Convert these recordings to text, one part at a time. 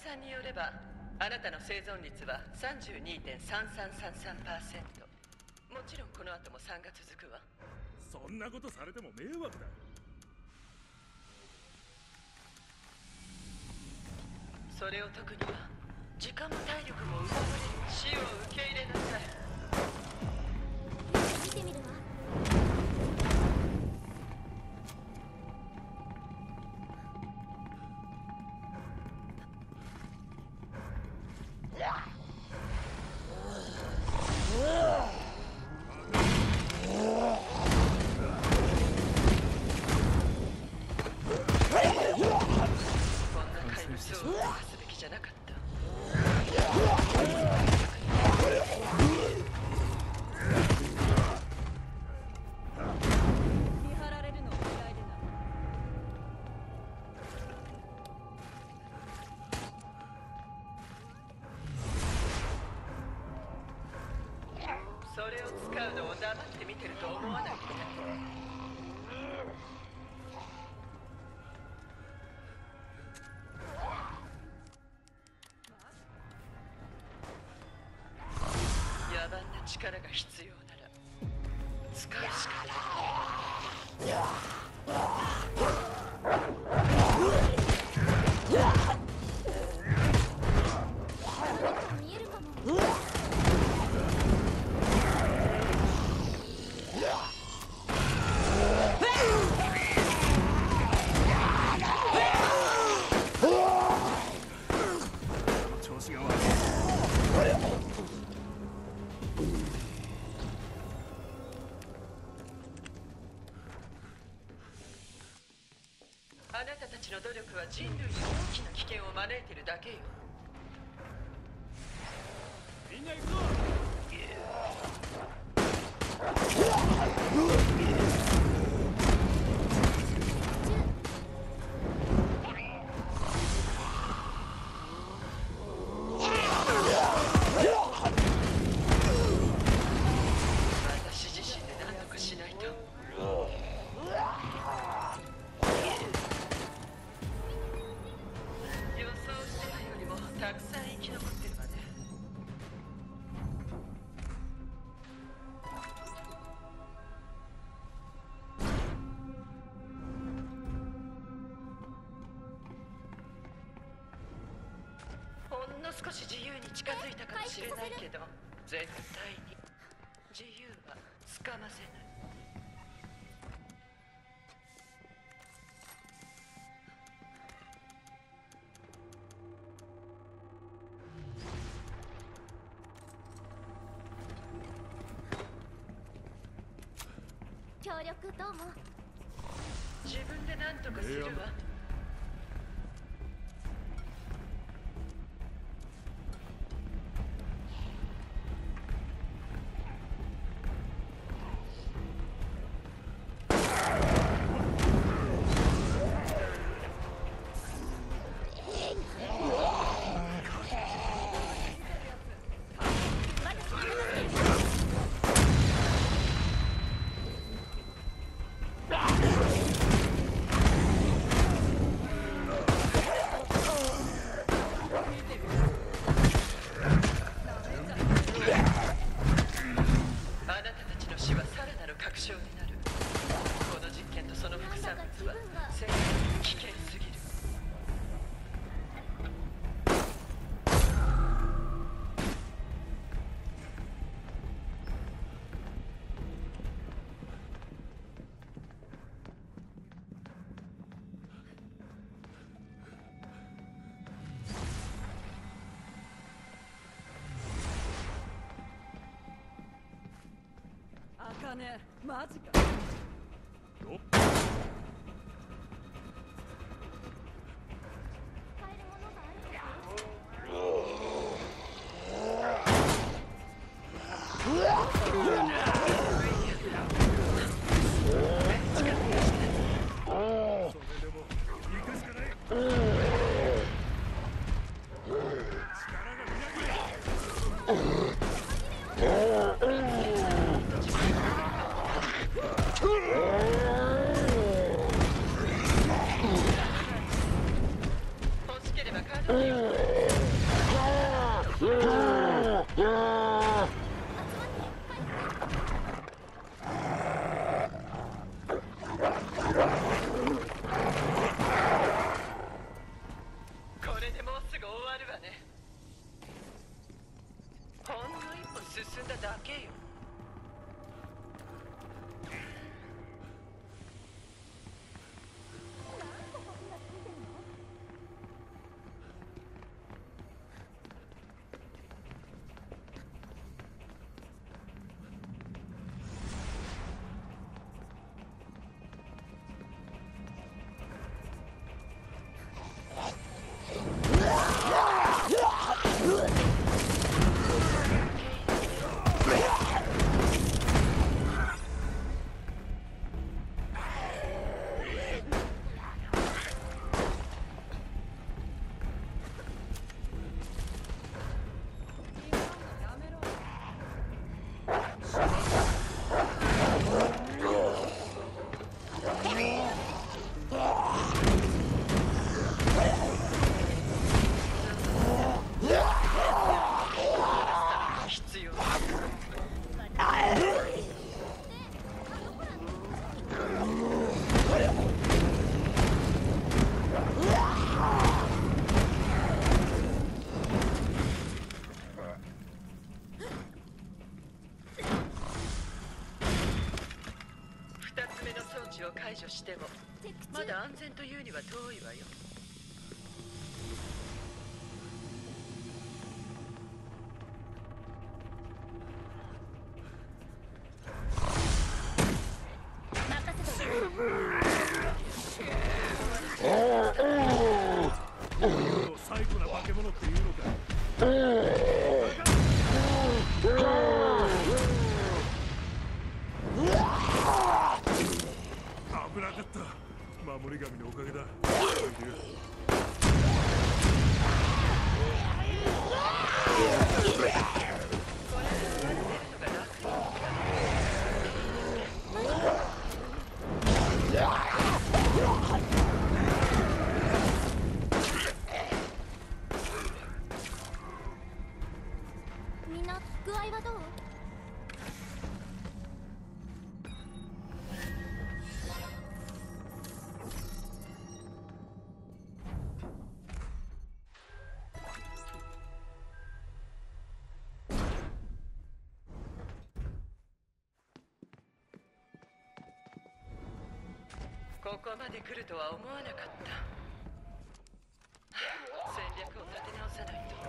さんによればあなたの生存率は 32.3333%。 もちろんこの後も3が続くわ。 そんなことされても迷惑だ。 それを解くには時間も体力も奪われる。死を受け入れなさい。 見てみるわ。 それを使うのを黙って見てると思わないでね。野蛮な力が必要なら使うしかない。 見えるかも。 あなたたちの努力は人類に大きな危険を招いてるだけよ。 みんな行くぞ。 私自身で何とかしないと。予想してたよりもたくさん生き残ってるわね。ほんの少し自由に近づいたかもしれないけど、絶対に自由はつかませない。 協力どうも。 自分で何とかするわ。 ね、マジか。 欲しければカードで置を解除してもチェック中。 まだ安全というには遠いわよ。 任せてる。 最古な化け物っていうのか。危なかった。守り神のおかげだ。 みんな具合はどう？ ここまで来るとは思わなかった。戦略を立て直さないと。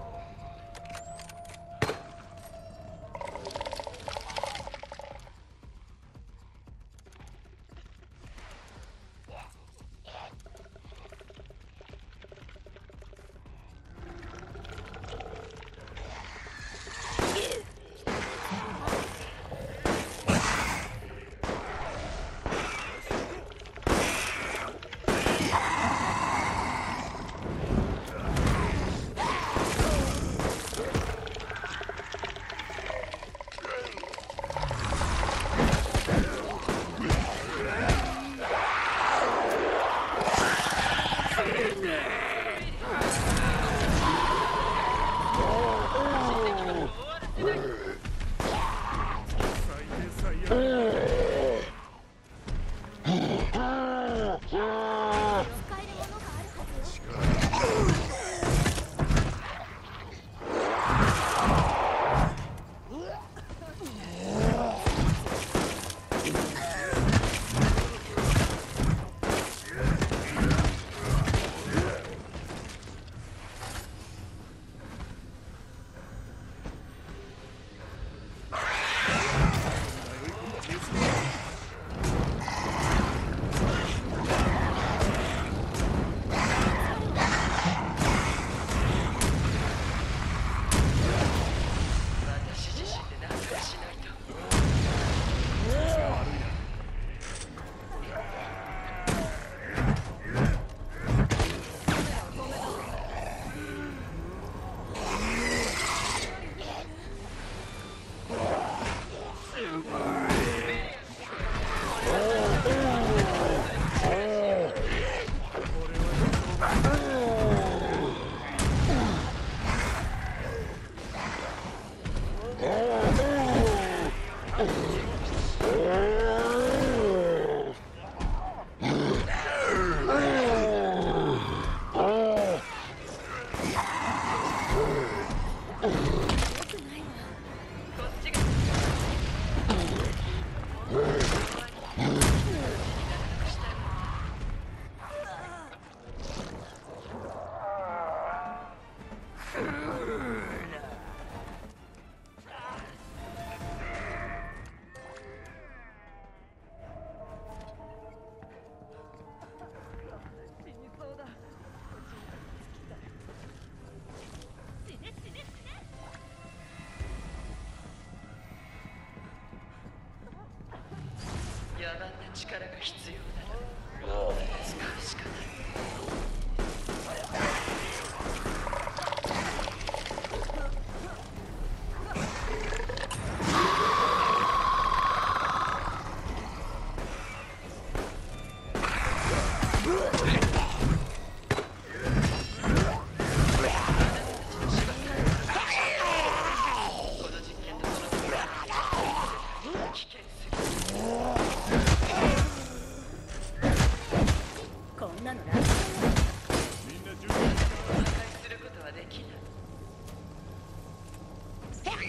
野蛮な力が必要なら使うしかない。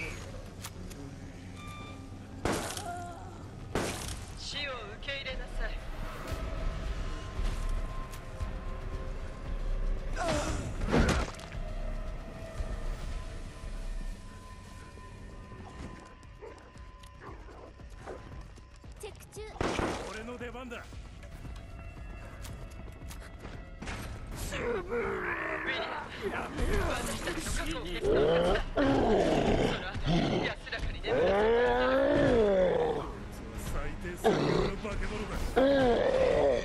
死を受け入れなさい。 中。 俺の出番だ。 ウィリアム、私たちの過去を消すのはずだ。その後安らかに眠らせ最低最悪の化け物だ。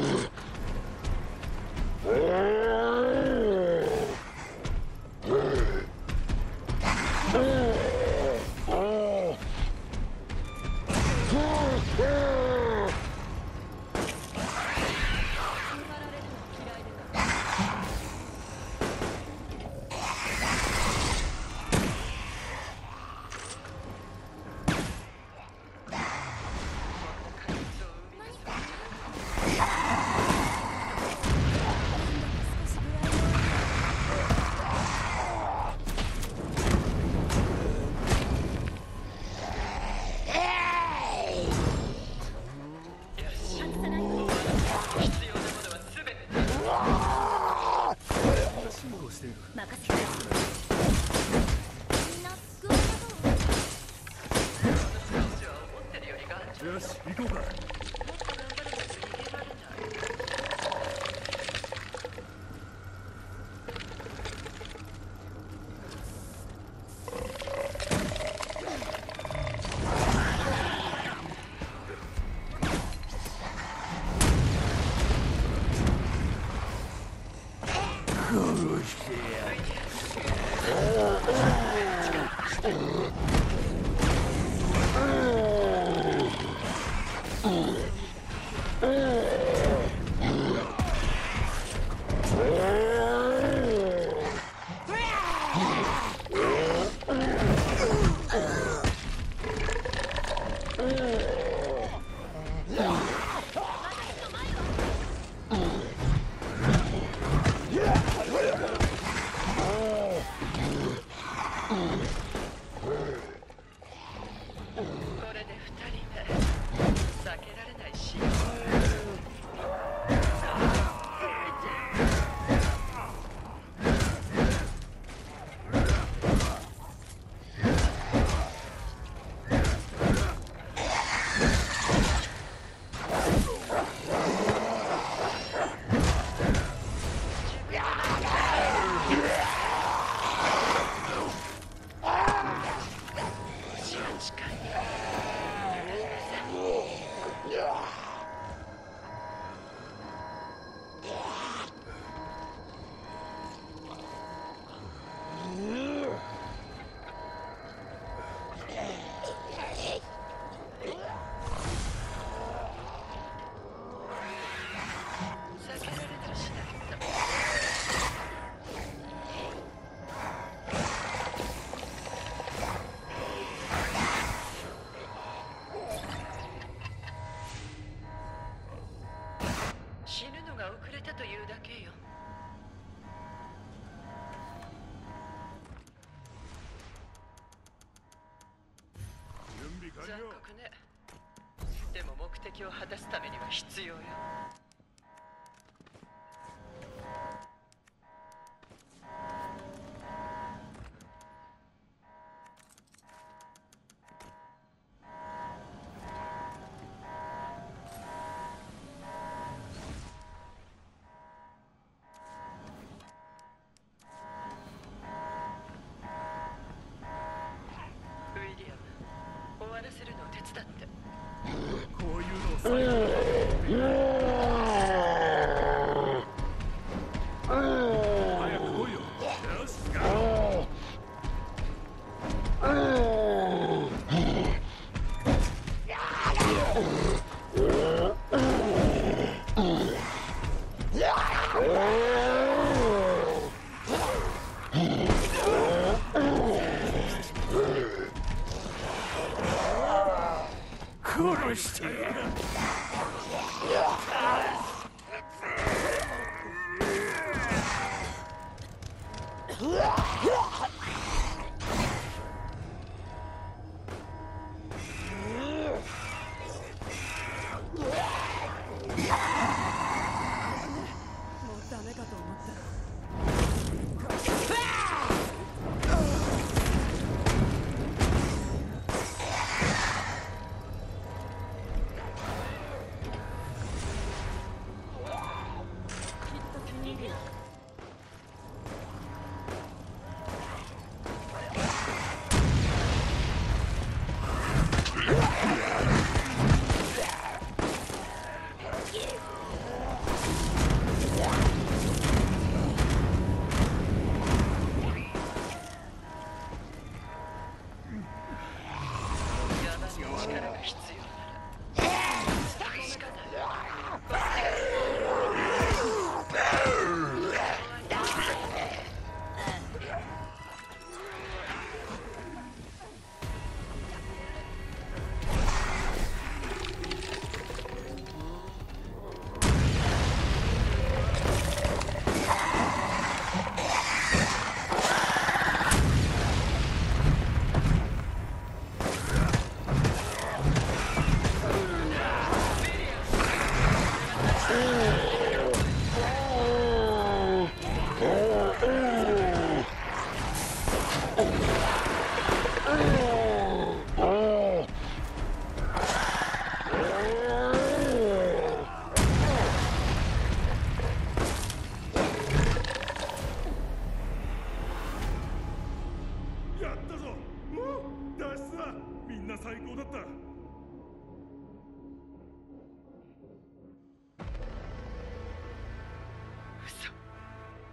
よし、行こうか。殺してやる。死ぬのが遅れたというだけよ。 準備完残了。 酷ね。でも目的を果たすためには必要よ。ウィリアム、終わらせるのを手伝って。 こういうのを最後早く来いよ。よし、ガー。殺してやる。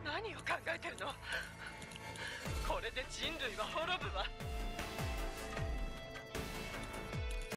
何を考えてるの。これで人類は滅ぶわ。